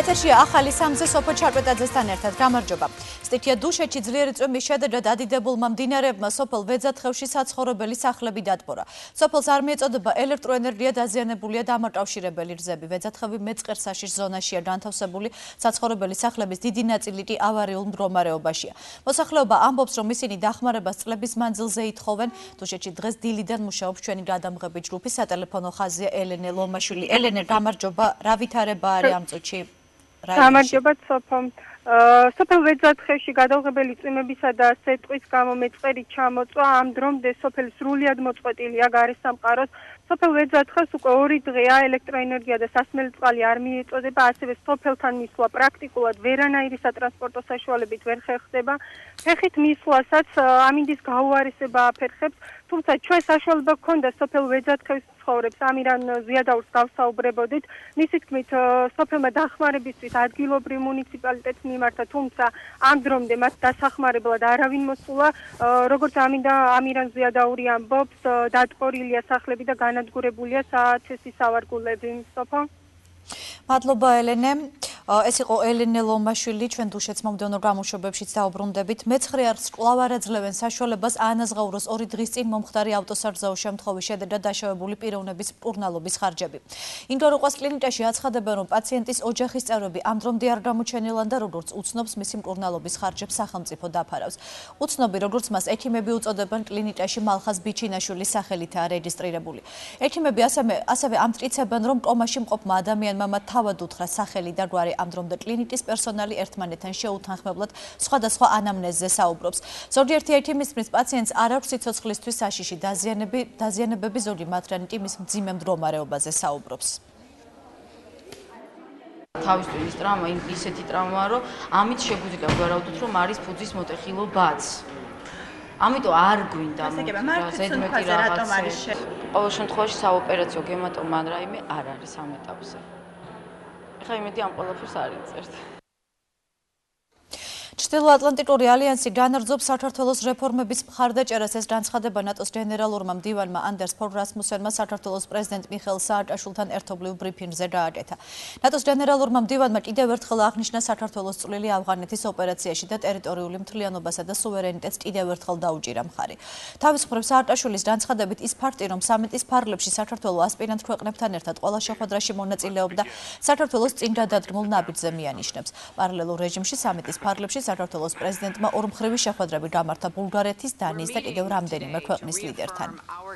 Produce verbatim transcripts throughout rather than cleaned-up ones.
ეთერშია ახალი სამზე სოფო ჩარკვეტაძესთან ერთად. გამარჯობა. სტიქია დუშეთში ძლიერი წვიმის შედეგად ადიდებულმა მდინარეებმა სოფელ ვეძათხევში საცხოვრებელი სახლები დატბორა. სოფელს არ მიეწოდება ელექტროენერგია, დაზიანებულია დამაკავშირებელი რძები. ვეძათხევი მეცხრე საშიშ ზონაშია განთავსებული, საცხოვრებელი სახლების დიდი ნაწილი კი ავარიულ მდგომარეობაშია. მოსახლეობა ამბობს, რომ ისინი დახმარებას წლების მანძილზე ითხოვენ. დუშეთში დღეს დილიდან მუშაობს ჩვენი გადამღები ჯგუფი, სატელეფონო ხაზია ელენე ლომაშვილი. ელენე, გამარჯობა. რა ვითარება არის ამ წუთში? გამარჯობა სოფო. სოფელ ვეძათხევში გადაღებელი წვიმებისა და სეტყვის გამო მეწყერი ჩამოწვა. ამ დრომდე სოფელი სრულიად მოწყვეტილია გარესამყაროს. სოფელ ვეძათხევს უკვე ორი დღეა ელექტროენერგია და სასმელი წყალი არ მიეწოდება, ასევე სოფელთან მისვლა პრაქტიკულად ვერანაირი სატრანსპორტო საშუალებით ვერ ხერხდება. ფეხით მისვლასაც ამინდის გაუარესება აფერხებს, თუმცა ჩვენ საშუალება გქონდა სოფელ ვეძათხევის ცხოვრებს ამირან ზიადაურს გავსაუბრებოდით. მისი თქმით, სოფელმა დახმარებისთვის ადგილობრივ მუნიციპალიტეტს მიმართა, თუმცა ამ დრომდე მათ დასახმარებლად არავინ მოსულა. როგორც ამინდა ამირან ზიადაური ამბობს, დატბორილია სახლები და განადგურებულია საათესის სავარგულები. სოფო. მადლობა ელენე. ეს იყო ელენე ლომაშვილი, ჩვენ დუშეთს მომდევნო გამოშვებებშიც დაუბრუნდებით. მეცხრე არხს კვლავ აძლევენ საშუალებას აანაზღაუროს ორი დღის წინ მომხდარი ავტოსაგზაო შემთხვევის შედეგად დაშავებული პიროვნების მკურნალობის ხარჯები. იმდენ უყვას კლინიკაში აცხადებენ, რომ პაციენტის ოჯახის წევრები ამ დრომდე არ გამოჩენილან და როგორც უცნობს, მისი მკურნალობის ხარჯებს სახელმწიფო დაფარავს. უცნობი, როგორც მას ექიმები უწოდებენ, კლინიკაში მალხაზ ბიჩინაშვილის სახელითაა რეგისტრირებული. ექიმები ასევე ამტკიცებენ, რომ კომაში მყოფმა ადამიანმა მათ თავად უთხრა სახელი და გვარი. ამ დრომდე კლინიკის პერსონალი ერთმანეთთან შეუთანხმებლად სხვადასხვა ანამნეზზე საუბრობს. ზოგიერთი ექიმის თქმით, პაციენტს არ აქვს სიცოცხლისთვის საშიში დაზიანებები, ზოგი მათგანი კი მის მძიმე მდგომარეობაზე საუბრობს. თავისთავად ტრაუმა ისეთი ტრაუმაა, რომ ამით შეგვიძლია ვარაუდოთ, რომ არის ფუძის მოტეხილო ბაც. ამიტომ არ გვინდა ზედმეტი რაღაცა. ყოველ შემთხვევაში საოპერაციო გემატომა ან რაიმე არ არის ამ ეტაპზე. ხა იმედი ამ ყველაფერს არ იწერთ. ჩრდილო-ატლანტიკური ალიანსი განაგრძობს საქართველოს რეფორმების მხარდაჭერას. ეს განცხადება ნატოს გენერალურმა მდივანმა ანდერს რასმუსენმა საქართველოს პრეზიდენტ მიხეილ სააკაშვილთან ერთობლივ ბრიფინგზე გააკეთა. ნატოს გენერალურმა მდივანმა კიდევ ერთხელ აღნიშნა საქართველოს წვლილი ავღანეთის ოპერაციაში და ტერიტორიული მთლიანობასა და სუვერენიტეტს კიდევ ერთხელ დაუჭირა მხარი. თავის მხრივ სააკაშვილის განცხადებით ის ფაქტი, რომ სამიტის ფარგლებში საქართველო ასპირანტ ქვეყნებთან ერთად ყველა შეხვედრაში მონაწილეობდა, საქართველოს წინ გადადგმულ ნაბიჯზე მიანიშნებს. პარალელურ რეჟიმში სამიტის ფარგლებში საქართველოს პრეზიდენტმა ორმხრივი შეხვედრები გამართა ბულგარეთის, დანიის და კიდევ რამდენიმე ქვეყნის ლიდერთან.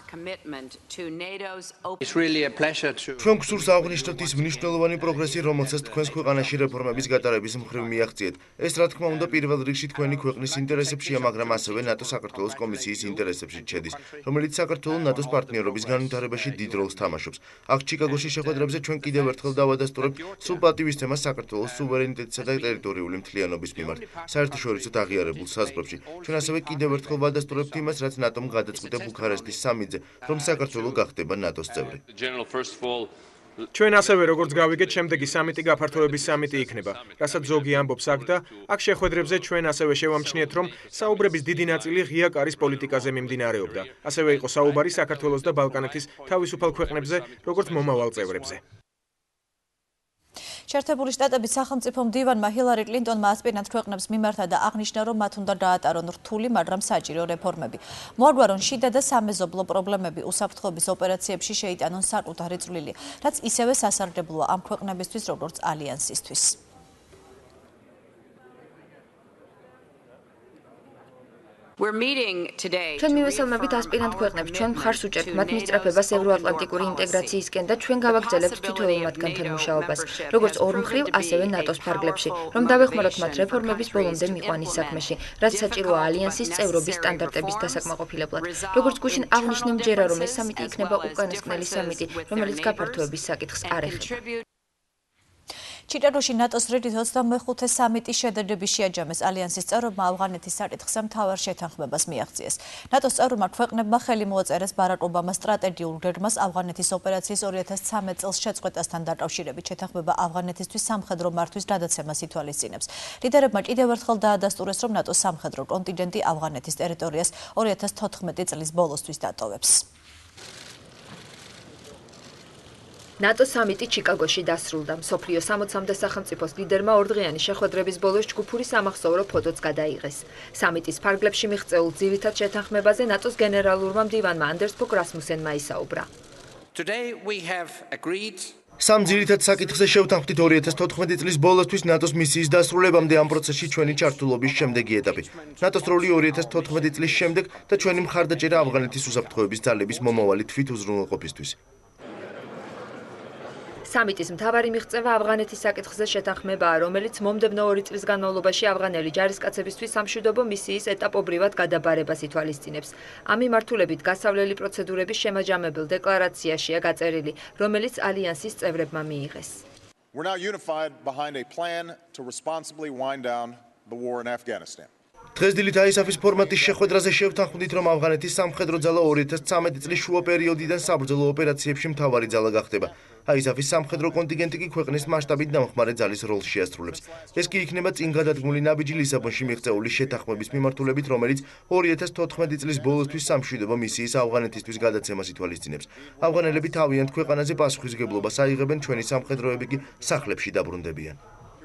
ჩვენ გსურს აღვნიშნოთ ის მნიშვნელოვანი პროგრესი, რომელსაც თქვენს ქვეყანაში რეფორმების გატარების მხრივ მიაღწიეთ. ეს რა თქმა უნდა პირველ რიგში თქვენი ქვეყნის ინტერესებშია, მაგრამ ასევე ნატოს საქართველოს კომისიის ინტერესებში შედის, რომელიც საქართველოს ნატოს პარტნიორობის განვითარებაში დიდ როლს თამაშობს. აქ ჩიკაგოში შეხვედრებზე ჩვენ კიდევ ერთხელ დავადასტურებთ სრულ პატივისცემას საქართველოს სუვერენიტეტისა და ტერიტორიული მთლიანობის მიმართ. საერთაშორისო აღიარებულ საზღვრებში. ჩვენ ასევე კიდევ ერთხელ ვადასტურებთ იმას, რაც ნატომ გადაწყვიტა ბუქარესტის სამიტზე, რომ საქართველო გახდება ნატოს წევრი. ჩვენ ასევე როგორც გავიგეთ, შემდეგი სამიტი გაფართოების სამიტი იქნება, რასაც ზოგი ამბობს აქ და აქ შეხვედრებზე ჩვენ ასევე შევამჩნიეთ, რომ საუბრების დიდი ნაწილი ღია კარის პოლიტიკაზე მიმდინარეობდა. ასევე იყო საუბარი საქართველოს და ბალკანეთის თავისუფალ ქვეყნებზე, როგორც მომავალ წევრებზე. შეერთებული შტატების სახელმწიფო მდივანმა ჰილარი კლინტონმა ასპირანტ ქვეყნებს მიმართა და აღნიშნა, რომ მათ უნდა გაატარონ რთული, მაგრამ საჭირო რეფორმები. მოაგვარონ შიდა და სამეზობლო პრობლემები უსაფრთხოების ოპერაციებში შეიტანონ საკუთარი წვლილი, რაც ისევე სასარგებლოა ამ ქვეყნებისთვის, როგორც ალიანსისთვის. ჩვენ მივესალმებით ასპირანტ ქვეყნებს, ჩვენ მხარს უჭერთ მათ მისწრაფებას ევროატლანტიკური ინტეგრაციისკენ და ჩვენ გავაგრძელებთ თითოეულ მათგანთან მუშაობას, როგორც ორმხრივ, ასევე ნატოს ფარგლებში, რომ დავეხმაროთ მათ რეფორმების ბოლომდე მიყვანის საქმეში, რაც საჭიროა ალიანსის წევრობის სტანდარტების დასაკმაყოფილებლად. როგორც გუშინ აღნიშნე, მჯერა, რომ ეს სამიტი იქნება უკანასკნელი სამიტი, რომელიც გაფართოების საკითხს არ ეხება. ჩიკაგოში ნატოს რიგით ოცდამეხუთე სამიტის შედეგები შეაჯამეს. ალიანსის წევრებმა ავღანეთის საკითხზე მთავარ შეთანხმებას მიაღწიეს. ნატოს წევრმა ქვეყნებმა ხელი მოაწერეს ბარაკ ობამას სტრატეგიულ გეგმას ავღანეთის ოპერაციის ორი ათას ცხრამეტ წელს შეწყვეტასთან დაკავშირებით. შეთანხმება ავღანეთისთვის სამხედრო მართვის გადაცემას ითვალისწინებს. ლიდერებმა კიდევ ერთხელ დაადასტურეს, რომ ნატოს სამხედრო კონტინგენტი ავღანეთის ტერიტორიას ორი ათას თოთხმეტი წლის ბოლოსთვის დატოვებს. ნატოს სამიტი ჩიკაგოში დასრულდა. მსოფლიო სამოცამდე სახელმწიფოს ლიდერმა ორდღიანი შეხვედრების ბოლოს ჯგუფური სამახსოვრო ფოტოც გადაიღეს. სამიტის ფარგლებში მიღწეულ ძირითად შეთანხმებაზე ნატოს გენერალურმა მდივანმა ანდერს რასმუსენმა ისაუბრა. სამ ძირითად საკითხზე შევთანხმდით ორი ათას თოთხმეტი წლის ბოლოსთვის ნატოს მისიის დასრულებამდე ამ პროცესში ჩვენი ჩართულობის შემდეგი ეტაპი. ნატოს როლი ორი ათას თოთხმეტი წლის შემდეგ და ჩვენი მხარდაჭერა ავღანეთის უსაფრთხოების ძალების მომავალი თვით უზრუნველყოფისთვის. სამიტის მთავარი მიღწევა ავღანეთის საკითხზე შეთანხმებაა, რომელიც მომდევნო ორი წლის განმავლობაში ავღანელი ჯარისკაცებისთვის სამშვიდობო მისიის ეტაპობრივად გადაბარებას ითვალისწინებს. ამ მიმართულებით გასავლელი პროცედურების შემაჯამებელ დეკლარაციაშია გაწერილი, რომელიც ალიანსის წევრებმა მიიღეს. We're now unified behind a plan to responsibly wind down the war in Afghanistan. დღეს დილით აისაფის ფორმატის შეხვედრაზე შევთანხმდით, რომ ავღანეთის სამხედრო ძალა ორი ათას ცხრამეტი წლის შუა პერიოდიდან საბრძოლო ოპერაციებში მთავარი ძალა გახდება. აისაფის სამხედრო კონტინგენტი კი ქვეყნის მასშტაბით დამხმარე ძალის როლს შეასრულებს. ეს კი იქნება წინ გადადგმული ნაბიჯი ლისაბონში მიღწეული შეთანხმების მიმართულებით, რომელიც ორი ათას თოთხმეტი წლის ბოლოსთვის სამშვიდობო მისიის ავღანეთისთვის გადაცემას ითვალისწინებს. ავღანელები თავიანთ ქვეყანაზე პასუხისმგებლობას აიღებენ, ჩვენი სამხედროები კი სახლებში დაბრუნდებიან.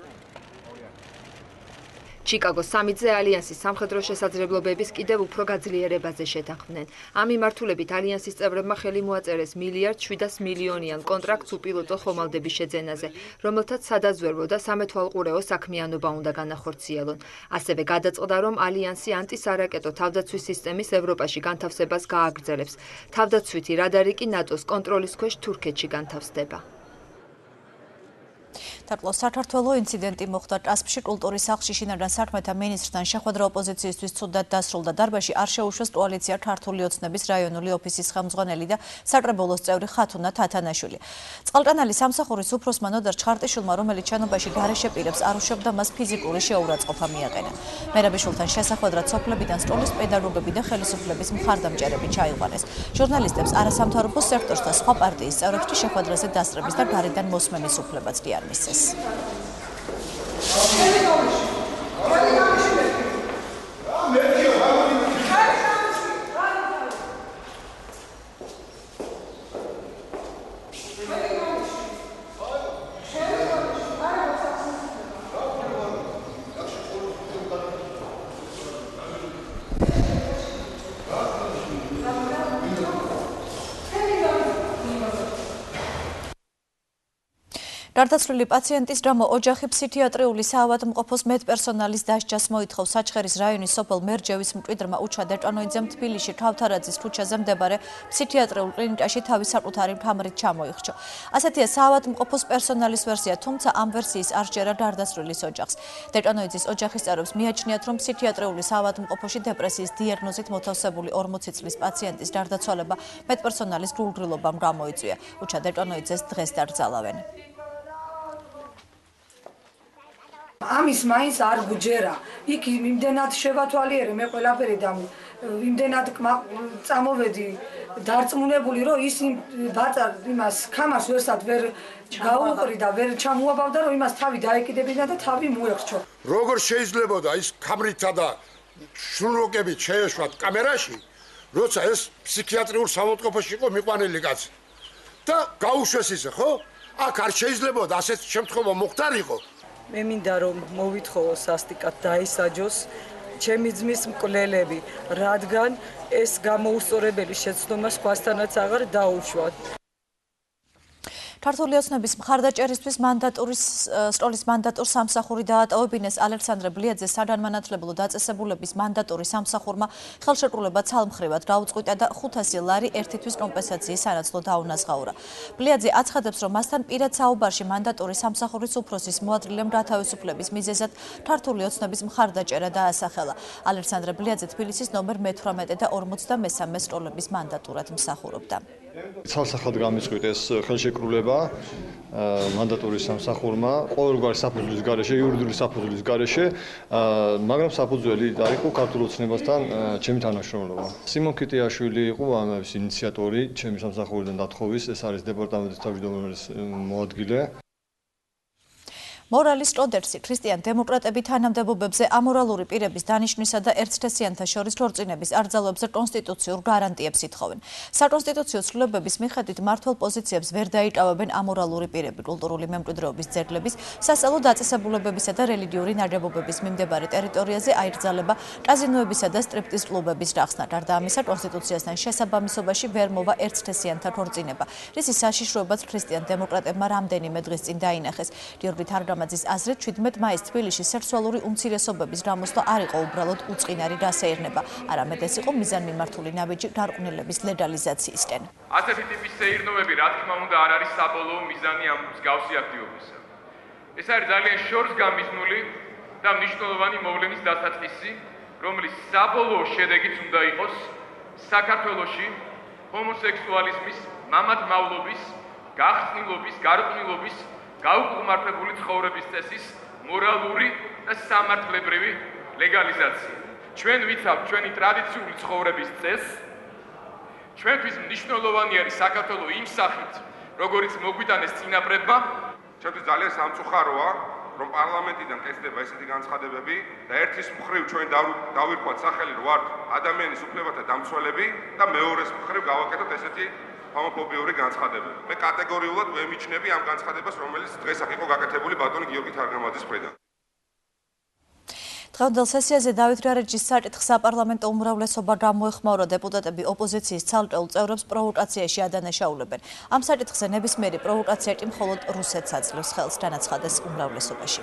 ჩიკაგოს სამიტზე ალიანსის სამხედრო შესაძლებლობების კიდევ უფრო გაძლიერებაზე შეთანხმდნენ. ამ მიმართულებით ალიანსის წევრებმა ხელი მოაწერეს მილიარდ შვიდას მილიონიან კონტრაქტს უპილოტო ხომალდების შეძენაზე, რომელთაც სადაზვერვო და სამეთვალყურეო საქმიანობა უნდა განახორციელონ. ასევე გადაწყდა, რომ ალიანსი ანტისარაკეტო თავდაცვის სისტემის ევროპაში განთავსებას გააგრძელებს. თავდაცვითი რადარი კი ნატოს კონტროლის ქვეშ თურქეთში განთავსდება. საქართველოს საქართველოს ინციდენტი მოხდა ტრასპში კულტურის სახლში შინაგან საქმეთა მინისტრთან შეხვედრა ოპოზიციისთვის ცუდად დასრულდა. დარბაზში არ შეუშვეს კოალიცია ქართული ოცნების რაიონული ოფისის ხელმძღვანელი და საკრებულოს წევრი ხათუნა თათანაშვილი. წყალტანალი სამსახურის უფროსმა ნოდარ ჩხარტიშვილმა, რომელიც შენობაში გარეშე პირებს არ უშვებდა, მას ფიზიკური შეურაცხყოფა მიაყენა. მერაბიშვილთან შესახვედრად სოფლებიდან სკოლის პედაგოგები და ხელისუფლების მხარდამჭერები ჩაიყვანეს. ჟურნალისტებს არასამთავრობო სექტორს და სხვა პარტიის წევრებს შეხვედრაზე დასწრების და გარედან მოსმენის უფლებაც კი არ მისცეს. გარდაცვლილი პაციენტის გამო ოჯახი ფსიქიატრიული საავადმყოფოს მედპერსონალის დასჯას მოითხოვს. საჩხერის რაიონის სოფელ მერჯევის მკვიდრმა უჩა დეჭანოიძემ თბილისში თავთარაძის ქუჩაზე მდებარე ფსიქიატრიულ კლინიკაში თავის საკუთარი მქამრით ჩამოიხრჩო. ასეთია საავადმყოფოს პერსონალის ვერსია, თუმცა ამ ვერსიის არ სჯერა გარდაცვლილის ოჯახს. დეჭანოიძის ოჯახის წევრებს მიაჩნიათ, რომ ფსიქიატრიული საავადმყოფოში დეპრესიის დიაგნოზით მოთავსებული ორმოცი წლის პაციენტის გარდაცვალება მედპერსონალის გულგრილობამ გამოიწვია. უჩა დეჭანოიძეს დღეს დაკრძალავენ. ამის მაინც არ გჯერა. იქ იმდენად შევათვალიერე მე ყველაფერი და იმდენად წამოვედი დარწმუნებული, რომ ის ბაცა იმას ქამარს ვერსად ვერ გაუყრი და ვერ ჩამოაბავდა, რომ იმას თავი დაეკიდებინა და თავი მოეხრჩო. როგორ შეიძლებოდა ის ქამრითა და შნუროკებით შეეშვათ კამერაში, როცა ეს ფსიქიატრიულ საავადმყოფოში იყო მიყვანილი კაცი. და გაუშვეს ისე, ხო? აქ არ შეიძლებოდა ასეთ შემთხვევა მოხდარიყო. მე მინდა რომ მოვითხოვო სასტიკად დაისაჯოს ჩემი ძმის მკვლელები, რადგან ეს გამოუსწორებელი შეცდომა სხვასთანაც აღარ დაუშვათ. ქართული ოცნების მხარდაჭერისთვის მანდატურის სკოლის მანდატურს სამსახური დაატოვებინეს. ალექსანდრე ბლიაძეს საგანმანათლებლო დაწესებულების მანდატური სამსახურმა ხელშეკრულება ცალმხრივად გაუწყვიტა და ხუთასი ლარი ერთი თვის კომპენსაციის სანაცვლოდ დაუნაზღაურა. ბლიაძე აცხადებს, რომ მასთან პირად საუბარში მანდატური სამსახურის უფროსის მოადრილემ გათავისუფლების მიზეზად ქართული ოცნების მხარდაჭერა დაასახელა. ალექსანდრე ბლიაძე თბილისის ნომერ მეთვრამეტე და ორმოცდამესამე სკოლების მანდატურად მსახურობდა. ცალსახად გამიწყვიტეს ხელშეკრულება მანდატურის სამსახურმა ყოველგვარი საფუძვლის გარეშე, იურიდიული საფუძვლის გარეშე, მაგრამ საფუძველი დაიყო ქართულ ოცნებასთან ჩემი თანამშრომლობა. სიმონ კიტიაშვილი იყო ამის ინიციატორი ჩემი სამსახურიდან დათხოვის, ეს არის დეპარტამენტის თავმჯდომარის მოადგილე. მორალის ჭოდერსი ქრისტიან დემოკრატები თანამდებობებზე ამორალური პირების დანიშვნისა და ერთთესიანთა შორის ქორწინების აკრძალვებზე კონსტიტუციურ გარანტიებს ითხოვენ. საკონსტიტუციო ცვლილებების მიხედვით მმართველ პოზიციებს ვერ დაიკავებენ ამორალური პირები, კულტურული მემკვიდრეობის ძეგლების, სასწავლო დაწესებულებებისა და რელიგიური ნაგებობების მიმდებარე ტერიტორიაზე აიკრძალება კაზინოებისა და სტრიპტიზ კლუბების გახსნა. გარდა ამისა, კონსტიტუციასთან შესაბამისობაში ვერ მოვა ერთთესიანთა ქორწინება, რისის საშიშროებაც ქრისტიან დემოკრატებმა რამდენიმე დღის წინ დაინახეს. ამაძის აზრით ჩვიდმეტ მაისს თბილისში სექსუალური უმცირესობების გამოსვლა არ იყო უბრალოდ უწყინარი გასეირნება, არამედ ეს იყო მიზანმიმართული ნაბიჯი გარყვნილების ლეგალიზაციისკენ. ასეთი ტიპის სეირნობები, რა თქმა უნდა, არ არის საბოლოო მიზანი ამ მსგავსი აქტივობისა. ეს არის ძალიან შორსგამიზნული და მნიშვნელოვანი მოვლენის დასაწყისი, რომლის საბოლოო შედეგიც უნდა იყოს საქართველოში ჰომოსექსუალიზმის, მამათმავლობის, გახსნილობის, გარყვნილობის გაუკმარტებული ცხოვრების წესის მორალური და სამართლებრივი ლეგალიზაცია. ჩვენ ვიცავთ ჩვენი ტრადიციული ცხოვრების წესს. ჩვენთვის მნიშვნელოვანი არის საქართველო იმ სახით, როგორიც მოგვიტანეს წინაპრებმა. ჩვენთვის ძალიან სამწუხაროა, რომ პარლამენტიდან კეთდება ესეთი განცხადებები და ერთის მხრივ ჩვენ დავირქვათ სახელი, რომ ვართ ადამიანის უფლებათა დამცველები და მეორეს მხრივ გავაკეთოთ ესეთი ჰომოფობიური განცხადებები. მე კატეგორიულად ვემიჩნები ამ განცხადებას, რომელიც დღეს აქ იყო გაკეთებული ბატონი გიორგი თარგამაძის მხრიდან. დღევანდელ სესიაზე დავით გარეჯის საკითხს საპარლამენტო უმრავლესობა გამოეხმაურა, დეპუტატები ოპოზიციის ცალკეულ წევრებს პროვოკაციაში ადანაშაულებენ. ამ საკითხზე ნებისმიერი პროვოკაცია კი მხოლოდ რუსეთს აძლევს ხელს, განაცხადეს უმრავლესობაში.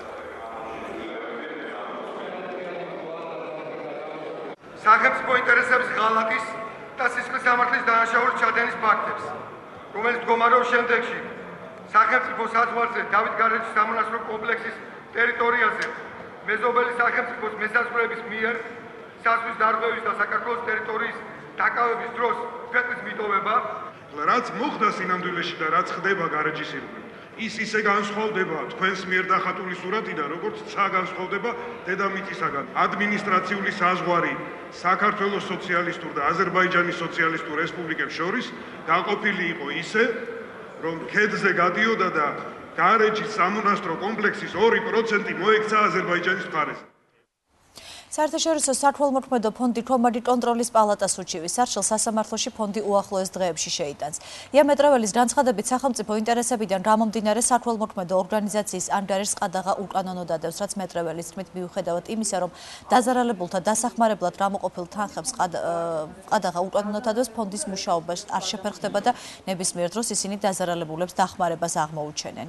სახელმწიფო ინტერესების ღალატის და სისხლის სამართლის დანაშაულის ჩადენის ფაქტებს, რომელიც მდგომარეობს შემდეგში სახელმწიფო საზღვარზე დავით გარეჯის სამონასტრო კომპლექსის ტერიტორიაზე მეზობელი სახელმწიფოს მესაზღვრეების მიერ საზღვის დარღვევის და საქართველოს ტერიტორიის დაკავების დროს ქვეყნის მიტოვება, რაც მოხდა სინამდვილეში და რაც ხდება გარეჯის ირგვლივ, ის ისე განსხვავდება თქვენს მიერ დახატული სურათიდან, როგორც ცა განსხვავდება დედამიწისაგან. ადმინისტრაციული საზღვარი საქართველოს სოციალისტურ და აზერბაიჯანის სოციალისტურ რესპუბლიკებს შორის გაყოფილი იყო ისე, რომ ქედზე გადიოდა და გარეჯის სამონასტრო კომპლექსის ორი პროცენტი მოექცა აზერბაიჯანის მხარეს. საერთაშორისო სათვალმოქმედო ფონდი ქომაგი კონტროლის პალატას უჩივის არჩილ სასამართლოში ფონდი უახლოეს დღეებში შეიტანს. იამეტრაველის განცხადებით სახელმწიფო ინტერესებიდან გამომდინარე სათვალმოქმედო ორგანიზაციის ანგარიშს ყადაღა უკანონო დადევს, რაც მეტრეველის თქმით მიუხედავად იმისა, რომ დაზარალებულთა დასახმარებლად გამოყოფილ თანხებს ყადაღა უკანონო დადევს, ფონდის მუშაობა არ შეფერხდება და ნებისმიერ დროს ისინი დაზარალებულებს დახმარებას აღმოუჩენენ.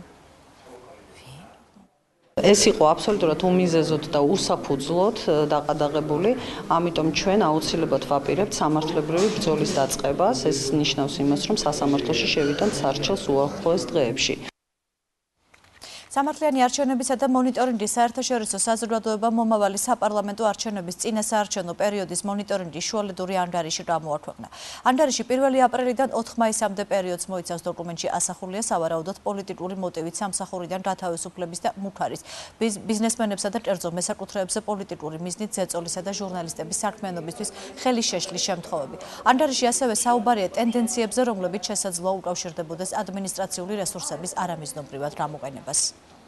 ეს იყო აბსოლუტურად უმიზეზოდ და უსაფუძვლოდ დაყადაღებული, ამიტომ ჩვენ აუცილებლად ვაპირებთ სამართლებრივი ბრძოლის დაწყებას. ეს ნიშნავს იმას, რომ სასამართლოში შევიტანთ სარჩელს უახლოეს დღეებში. სამართლიანი არჩევნებისა და მონიტორინგის საერთაშორისო საზოგადოება მომავალი საპარლამენტო არჩევნების წინა საარჩევნო პერიოდის მონიტორინგის შუალედური ანგარიში გამოაქვეყნა. ანგარიში პირველი აპრილიდან ოთხ მაისამდე პერიოდს მოიცავს. დოკუმენტში ასახულია სავარაუდოდ პოლიტიკური მოტივით სამსახურიდან გათავისუფლების და მუქარის, ბიზნესმენებსა და კერძო მესაკუთრეებზე პოლიტიკური მიზნით ზეწოლისა და ჟურნალისტების საქმიანობისთვის ხელის შეშლის შემთხვევები. ანგარიში ასევე საუბარია ტენდენციებზე, რომლებიც შესაძლოა უკავშირდებოდეს ადმინისტრაციული რესურსების არამიზნობრივად გამოყენებას.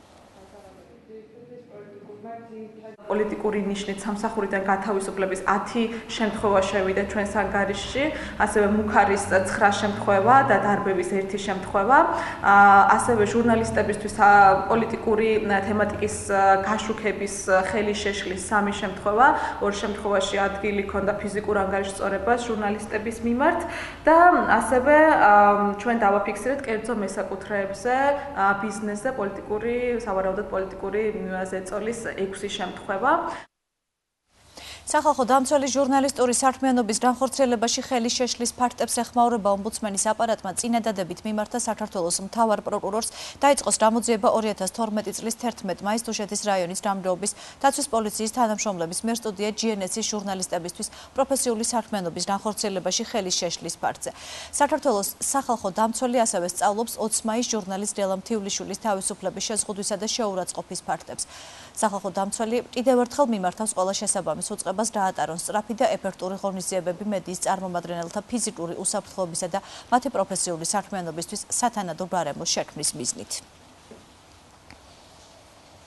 პოლიტიკური ნიშნით სამსახურიდან გათავისუფლების ათი შემთხვევა შევიდა ჩვენს ანგარიშში, ასევე მუქარის ცხრა შემთხვევა და დარბევის ერთი შემთხვევა, ასევე ჟურნალისტებისთვის პოლიტიკური თემატიკის გაშუქების ხელის შეშლის სამი შემთხვევა, ორ შემთხვევაში ადგილი ჰქონდა ფიზიკურ ანგარიშწორებას ჟურნალისტების მიმართ და ასევე ჩვენ დავაფიქსირეთ კერძო მესაკუთრეებზე ბიზნესზე პოლიტიკური, სავარაუდოდ პოლიტიკური ზეწოლის ექვსი შემთხვევა. სახალხო დამცველი ჟურნალისტური საქმიანობის განხორციელებაში ხელის შეშლის ფაქტებს ეხმაურება ომბუდსმენის აპარატმა წინადადებით მიმართა საქართველოს მთავარ პროკურორს დაიწყოს გამოძიება ორი ათას თორმეტი წლის თერთმეტ მაისს თუშეთის რაიონის გამგეობის დაცვის პოლიციის თანამშრომლების მიერ სტუდია ჯი εν ეს-ის ჟურნალისტებისთვის პროფესიული საქმიანობის განხორციელებაში ხელის შეშლის ფაქტზე. საქართველოს სახალხო დამცველი ასევე სწავლობს ოც მაისს ჟურნალისტ დელამ თივლიშვილის თავისუფლების შეზღუდვისა და შეურაცხყოფის ფაქტებს. სახალხო დამცველი კიდევ ერთხელ მიმართავს ყველა შესაბამის უწყებას გაატარონ სწრაფი და ეფექტური ღონისძიებები მედიის წარმომადგენელთა ფიზიკური უსაფრთხოებისა და მათი პროფესიული საქმიანობისთვის სათანადო გარემოს შექმნის მიზნით.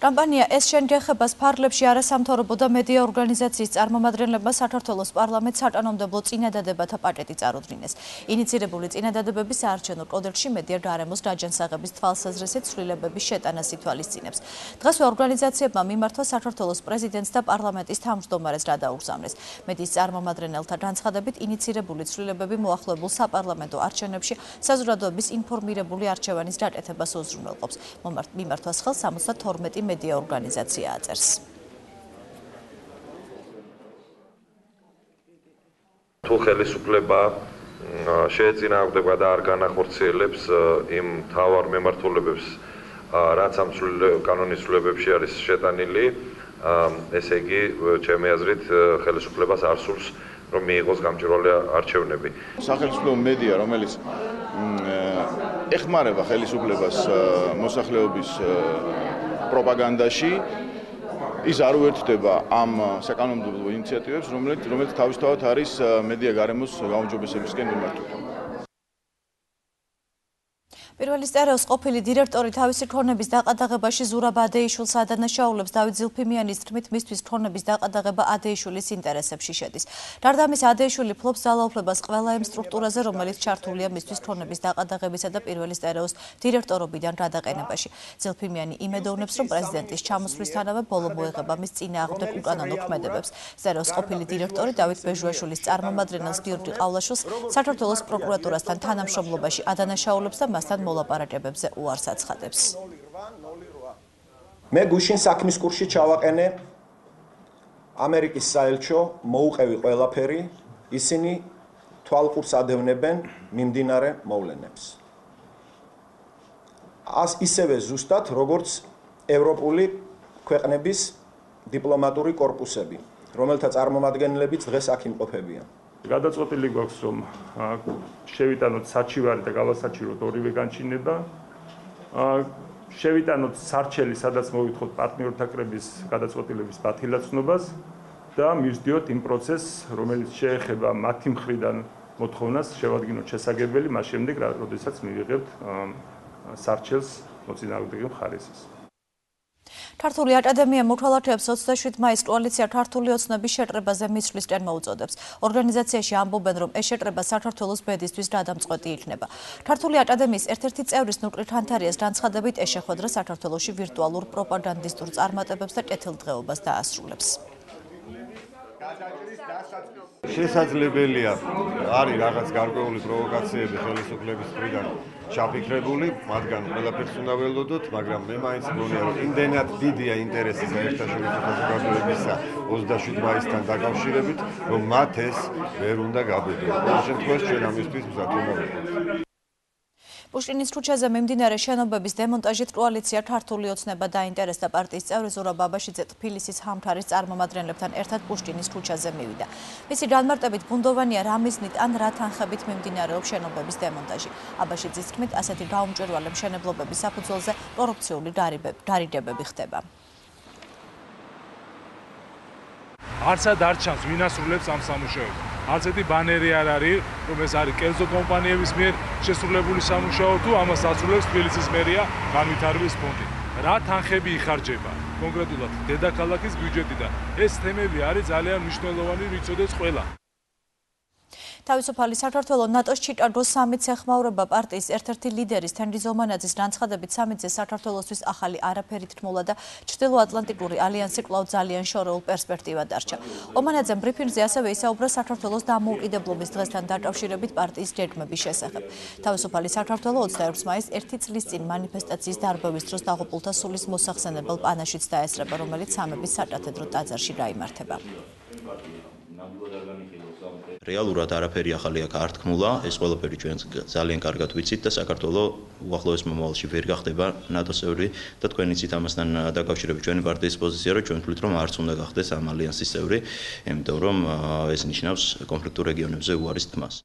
კამპანია ეს შენ გეხებას ფარგლებში არასამთავრობო და მედია ორგანიზაციის წარმომადგენლებმა საქართველოს პარლამენტს სატანამდებლო წინადადებათა პაკეტი წარუდგინეს. ინიცირებული წინადადებები საარჩევნო კოდექსში მედია გარემოს გაჯანსაღების თვალსაზრისით ცვლილებების შეტანას ითვალისწინებს. დღესვე ორგანიზაციებმა მიმართვა საქართველოს პრეზიდენტს და პარლამენტის თავმჯდომარეს გადაუგზავნეს. მედიის წარმომადგენელთა განცხადებით ინიცირებული ცვლილებები მოახლოებულ საპარლამენტო არჩევნებში საზოგადოების ინფორმირებული არჩევანის გაკეთებას უზრუნველყოფს. მიმართვას ხელს სამოცდათორმეტი მედია ორგანიზაცია აწერს. თუ ხელისუფლება შეეწინააღმდება და არ განახორციელებს იმ მთავარ მემართულებებს, რაც ამ კანონის ცვლილებებში არის შეტანილი, ესე იგი, ჩემი აზრით, ხელისუფლებას არ სურს, რომ მიიღოს გამჭვირვალე არჩევნები. სახელმწიფო მედია, რომელიც ეხმარება ხელისუფლებას მოსახლეობის პროპაგანდაში, ის არ უერთდება ამ საკანონმდებლო ინიციატივებს, რომელიც რომელიც თავისთავად არის მედია გარემოს გაუმჯობესებისკენ მიმართული. პირველი სტერეოს ყოფილი დირექტორი თავისი ქონების დაყადაღებაში ზურაბ ადეიშვილს ადანაშაულებს. დავით ზილფიმიანის თქმით, მისთვის ქონების დაყადაღება ადეიშვილის ინტერესებში შედის. გარდა ამისა, ადეიშვილი ფლობს ძალაუფლებას ყველა იმ სტრუქტურაზე, რომელიც ჩართულია მისთვის ქონების დაყადაღებისა და პირველი სტერეოს დირექტორობიდან გადაყენებაში. ზილფიმიანი იმედოვნებს, რომ პრეზიდენტის ჩამოსვლისთანავე ბოლო მოეღება მის წინააღმდეგ უკანონო ქმედებებს. სტერეოს ყოფილი დირექტორი დავით ბეჟუაშვილის წარმომადგენელს გიორგი ყავლაშვილს საქართველოს პროკურატურასთან თანამშრომლობაში ადანაშაულებს და მასთან მოლაპარაკებებზე უარს აცხადებს. მე გუშინ საქმის კურსში ჩავაყენე ამერიკის საელჩო, მოუყევი ყველაფერი, ისინი თვალყურს ადევნებენ მიმდინარე მოვლენებს. ას ისევე ზუსტად, როგორც ევროპული ქვეყნების დიპლომატური კორპუსები, რომელთა წარმომადგენლებიც დღეს აქ იმყოფებიან. გადაწყვეტილი გვაქვს, რომ შევიტანოთ საჩივარი და გავასაჩივროთ ორივე განჩინება. შევიტანოთ სარჩელი, სადაც მოვითხოვთ პარტნიორთა კრების გადაწყვეტილების ბათილაცნობას და მივსდიოთ იმ პროცესს, რომელიც შეეხება მათი მხრიდან მოთხოვნას შევადგინოთ შესაგებელი, მას შემდეგ, როდესაც მივიღებთ სარჩელს მოწინააღმდეგე მხარესის. ქართული აკადემია მოქალაქეებს ოცდაშვიდ მაისს კოალიცია ქართული ოცნების შეკრებაზე მისვლისკენ მოუწოდებს. ორგანიზაციაში ამბობენ, რომ ეს შეკრება საქართველოს ბედისთვის გადამწყვეტი იქნება. ქართული აკადემიის ერთ-ერთი წევრის ნუკრი ხანთარიას განცხადებით, ეს შეხვედრა საქართველოში ვირტუალურ პროპაგანდისტურ წარმატებებს და კეთილდღეობას დაასრულებს. შესაძლებელია არის რაღაც გარკვეული პროვოკაციები ხელისუფლების მხრიდან ჩაფიქრებული, მათგან ყველაფერს უნდა ველოდოთ, მაგრამ მე მაინც მგონია, რომ იმდენად დიდია ინტერესი საერთაშორისო საზოგადოებისა ოცდაშვიდ მაისთან დაკავშირებით, რომ მათ ეს ვერ უნდა გაბედოს. ყოველ შემთხვევაში ჩვენ ამისთვის მზად უნდა ვიყოთ. პუშკინის ქუჩაზე მიმდინარე შენობების დემონტაჟით კოალიცია ქართული ოცნება დაინტერესდა. პარტიის წევრი ზურაბ აბაშიძე თბილისის ჰამქარის წარმომადგენლებთან ერთად პუშკინის ქუჩაზე მივიდა. მისი განმარტებით ბუნდოვანია რა მიზნით ან რა თანხებით მიმდინარეობს შენობების დემონტაჟი. აბაშიძის თქმით, ასეთი გაუმჭვირვალე მშენებლობების საფუძველზე კორუფციული გარიგებები ხდება. არცად არ ჩანს ვინ ასრულებს ამ სამუშაოს. არც ერთი ბანერი არ არის, რომ ეს არის კერძო კომპანიების მიერ შესრულებული სამუშაო თუ ამას ასრულებს თბილისის მერია განვითარების ფონდი. რა თანხები იხარჯება კონკრეტულად დედაქალაქის ბიუჯეტიდან. ეს თემები არის ძალიან მნიშვნელოვანი, ვიცოდეს ყველა. თავისუფალი საქართველო ნატოს ჩიკაგოს სამიტს ეხმაურება. პარტიის ერთ-ერთი ლიდერის თენგიზ ომანაძის განცხადებით, სამიტზე საქართველოსთვის ახალი არაფერი თქმულა და ჩრდილო-ატლანტიკური ალიანსი კვლავ ძალიან შორეულ პერსპექტივად დარჩა. ომანაძემ ბრიფინგზე ასევე ისაუბრა საქართველოს დამოუკიდებლობის დღესთან დაკავშირებით პარტიის გეგმების შესახებ. თავისუფალი საქართველო ოცდაექვსი მაისს ერთი წლის წინ მანიფესტაციის დარბევის დროს დაღუპულთა სულის მოსახსენებელ პანაშიც დაესწრება, რომელიც სამების საკათედრო ტაძარში გაიმართება. რეალურად არაფერი ახალი აქ არ თქმულა, ეს ყველაფერი ჩვენ ძალიან კარგად ვიცით და საქართველო უახლოეს მომავალში ვერ გახდება ნატოს წევრი და თქვენ იცით ამასთან დაკავშირებით ჩვენი პარტიის პოზიცია, რომ ჩვენ თვლით, რომ არც უნდა გახდეს ამ ალიანსის წევრი, იმიტომ რომ ეს ნიშნავს კონფლიქტურ რეგიონებზე უარის თმას.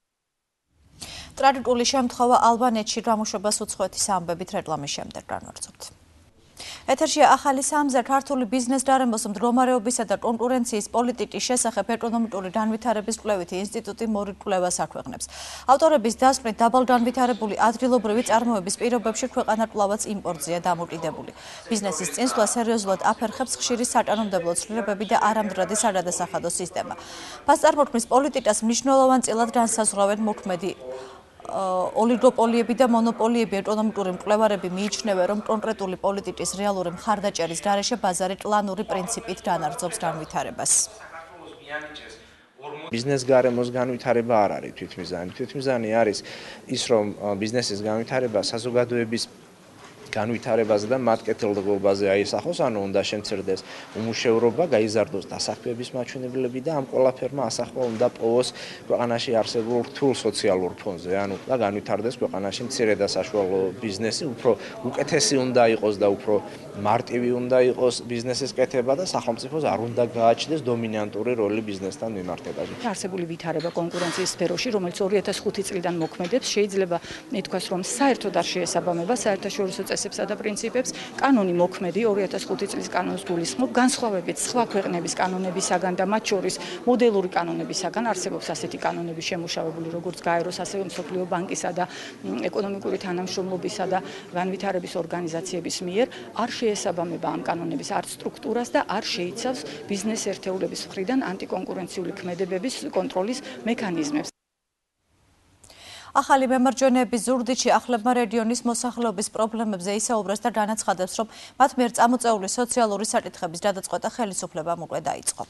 ტრაგიკული შემთხვევა ალბანეთში გამოშვებას უცხოეთის ამბებით რეკლამის შემდეგ განვაგრძობთ. ეთერშია ახალი სამზე ქართული ბიზნეს გარემოს მდგომარეობისა და კონკურენციის პოლიტიკის შესახებ ეკონომიკური განვითარების კვლევითი ინსტიტუტი მორიგ-კვლევას აქვეყნებს. ავტორების დასკვნით დაბალ განვითარებული ადგილობრივი წარმოების პირობებში ქვეყანა კვლავაც იმპორტზეა დამოკიდებული. ბიზნესის წინსვლა სერიოზულად აფერხებს ხშირი საკანონმდებლო ცვლილებები და არამდგრადი საგადასახადო სისტემა. ფასწარმოქმნის პოლიტიკას მნიშვნელოვანწილად განსაზღვრავენ მოქმედი ოლიგოპოლიები და მონოპოლიები. ეკონომიკური მკვლევარები მიიჩნევენ, რომ კონკრეტული პოლიტიკის რეალური მხარდაჭერის გარეშე ბაზარი კლანური პრინციპით განაგრძობს განვითარებას. ბიზნეს გარემოს განვითარება არ არის თვითმიზანი. თვითმიზანი არის ის, რომ ბიზნესის განვითარება საზოგადოების განვითარებაზე და მათ კეთილდღეობაზე აისახოს, ანუ უნდა შემცირდეს უმუშევრობა, გაიზარდოს დასაქმების მაჩვენებლები და ამ ყველაფერმა ასახვა უნდა პოვოს ქვეყანაში არსებულ რთულ სოციალურ ფონზე, ანუ და განვითარდეს ქვეყანაში მცირე და საშუალო ბიზნესი, უფრო უკეთესი უნდა იყოს და უფრო მარტივი უნდა იყოს ბიზნესის კეთება და სახელმწიფოს არ უნდა გააჩნდეს დომინანტური როლი ბიზნესთან მიმართებაში. არსებული ვითარება კონკურენციის სფეროში, რომელიც ორი ათას ხუთი წლიდან მოქმედებს, შეიძლება ითქვას, რომ საერთოდ არ შეესაბამება საერთაშორისო წესებსა და პრინციპებს. კანონი მოქმედი ორი ათას ხუთი წლის კანონს გულისხმობ, განსხვავებით სხვა ქვეყნების კანონებისაგან და მათ შორის მოდელური კანონებისაგან არსებობს ასეთი კანონები შემუშავებული, როგორც გაეროს, ასევე მსოფლიო ბანკისა და ეკონომიკური თანამშრომლობისა და განვითარების ორგანიზაციების მიერ. არ შეესაბამება ამ კანონების არც სტრუქტურას და არ შეიცავს ბიზნეს ერთეულების მხრიდან ანტიკონკურენციული ქმედებების კონტროლის მექანიზმებს. ახალი მემარჯვენეების ზუგდიდში ახლებმა რეგიონის მოსახლეობის პრობლემებზე ისაუბრეს და განაცხადებს, რომ მათ მიერ წამოწეული სოციალური საკითხების გადაწყვეტა ხელისუფლებამ უკვე დაიწყო.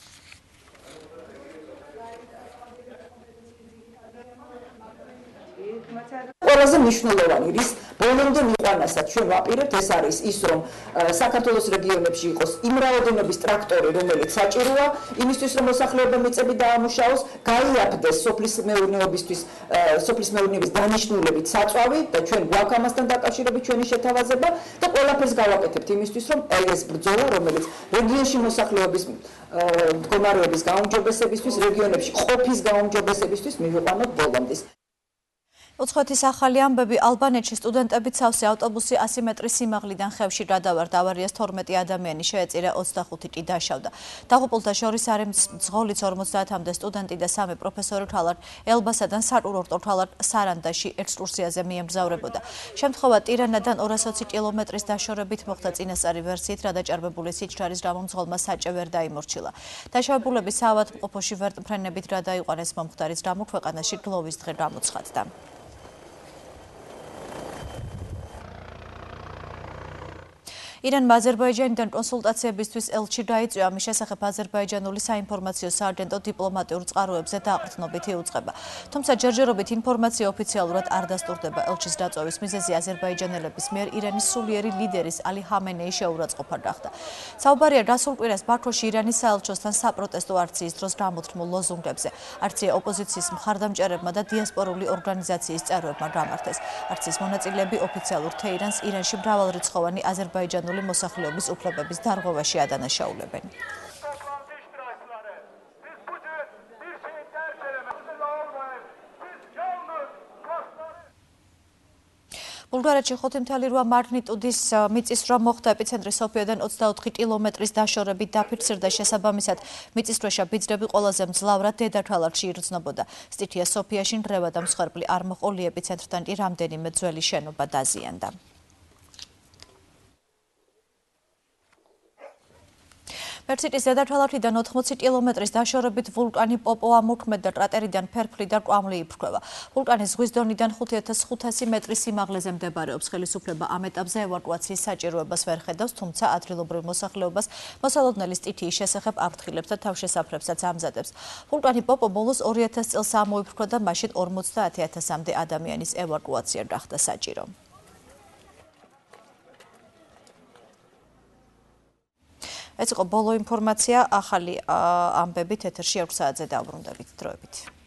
ყველაზე მნიშვნელოვანი რის ბოლომდე მიყვანასაც ჩვენ ვაპირებთ ეს არის ის, რომ საქართველოს რეგიონებში იყოს იმ რაოდენობის ტრაქტორი, რომელიც საჭიროა იმისთვის, რომ მოსახლეობა მიწები დაამუშავოს, გაიაფდეს სოფლის მეურნეობისთვის, სოფლის მეურნეობის დანიშნულებით საწვავი და ჩვენ გვაქვს ამასთან დაკავშირებით ჩვენი შეთავაზება და ყველაფერს გავაკეთებთ იმისთვის, რომ ეს ბრძოლა, რომელიც რეგიონში მოსახლეობის მდგომარეობის გაუმჯობესებისთვის, რეგიონებში ყოფის გაუმჯობესებისთვის მივიყვანოთ ბოლომდე. უცხოეთის ახალი ამბები. ალბანეთში სტუდენტებით სავსე ავტობუსი ასი მეტრის სიმაღლიდან ხევში გადავარდა. ავარიას თორმეტი ადამიანი შეეწირა, ოცდახუთი კი დაშავდა. დაღუპულთა შორის არის მძღოლიც ორმოცდაათამდე სტუდენტი და სამი პროფესორი თვალად ელბასადან საკურორტო თვალად სარანდაში ექსკურსიაზე მიემგზავრებოდა. შემთხვევა ტირანადან ორას ოცი კილომეტრის დაშორებით მოხდა. წინასწარი ვერსიით გადაჭარბებული სიჩქარის გამო მძღოლმა საჭე ვერ დაიმორჩილა. დაშავებულები საავადმყოფოში ვერტმფრენებით გადაიყვანეს. მომხდარის გამო ქვეყანაში გლოვის დღე გამოცხადდა. ირანმა აზერბაიჯანიდან კონსულტაციებისთვის ელჩი გაიწვია. ამის შესახებ აზერბაიჯანული საინფორმაციო სააგენტო დიპლომატიურ წყაროებზე დაყრდნობით იუწყება. თუმცა ჯერჯერობით ინფორმაცია ოფიციალურად არ დასტურდება. ელჩის დაწვევის მიზეზი აზერბაიჯანელების მიერ ირანის სულიერი ლიდერის ალი ჰამენეის შეურაცხყოფა გახდა. საუბარია გასულ კვირას ბაქოში ირანის საელჩოსთან საპროტესტო აქციის დროს გამოთქმულ ლოზუნგებზე. აქცია ოპოზიციის მხარდამჭერებმა და დიასპორული ორგანიზაციის წევრებმა გამართეს. აქციის მონაწილეები ოფიციალურ თეირანს ირანში მრავალრიცხოვანი აზერბაიჯანული მოსახლეობის უფლებების დარღვევაში ადანაშაულებენ. ბულგარეთში ხუთი მთელი რვა მაგნიტუდის მიწისძვრა მოხდა. ეპიცენტრი სოფიოდან ოცდაოთხი კილომეტრის დაშორებით დაფიქსირდა. შესაბამისად, მიწისძვრაში ბიძრები ყველაზე მძლავრად დედაქალაქში იგრძნობოდა. სტიქია სოფიაში ნგრევა და მსხვერპლი არ მოყოლი. ეპიცენტრთან კი რამდენიმე ძველი შენობა დაზიანდა. მექსიკის დედაქალაქიდან ოთხმოცი კილომეტრის დაშორებით ვულკანი პოპოა მოქმედა. კრატერიდან ფერფლი და კვამლი იფრქვევა. ვულკანის ზღვის დონიდან ხუთი ათას ხუთასი მეტრის სიმაღლეზე მდებარეობს. ხელისუფლება ამ ეტაპზე ევაკუაციის საჭიროებას ვერ ხედავს, თუმცა ადგილობრივ მოსახლეობას მოსალოდნელი სტიქიის შესახებ აფრთხილებს და თავშესაფრებსაც ამზადებს. ვულკანი პოპო ბოლოს ორი ათას წელს ამოიფრქვა და მაშინ ორმოცდაათი ათასამდე ადამიანის ევაკუაცია გახდა საჭირო. ეს იყო ბოლო ინფორმაცია. ახალი ამბებით ეთერში ექვს საათზე დავბრუნდებით. დროებით.